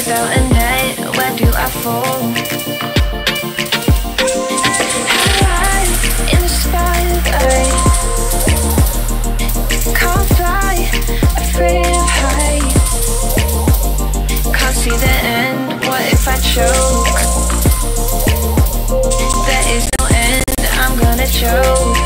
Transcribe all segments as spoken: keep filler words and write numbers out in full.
without a net, where do I fall? High in the spotlight, can't fly, afraid of heights. Can't see the end, what if I choke? There is no end, I'm gonna choke.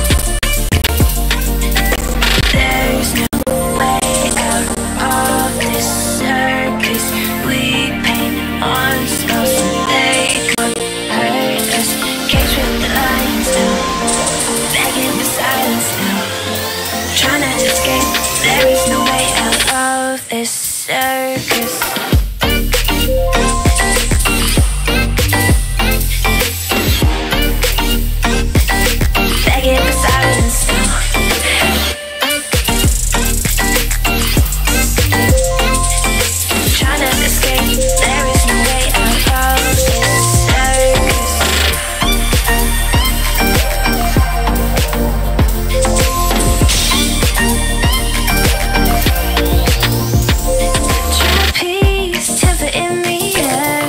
There's no way out of this circus. We paint on spells so they can't hurt us. Cage with the lions now, begging for silence now. Trying to escape, there is no way out of this circus. Begging for silence now. Trying to escape, there is no way out of this circus. Trapeze, timber in the air.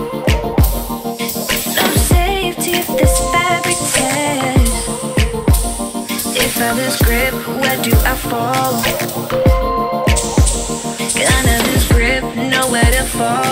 No safety if this fabric tears. If I lose grip, where do I fall? Gonna lose grip, nowhere to fall.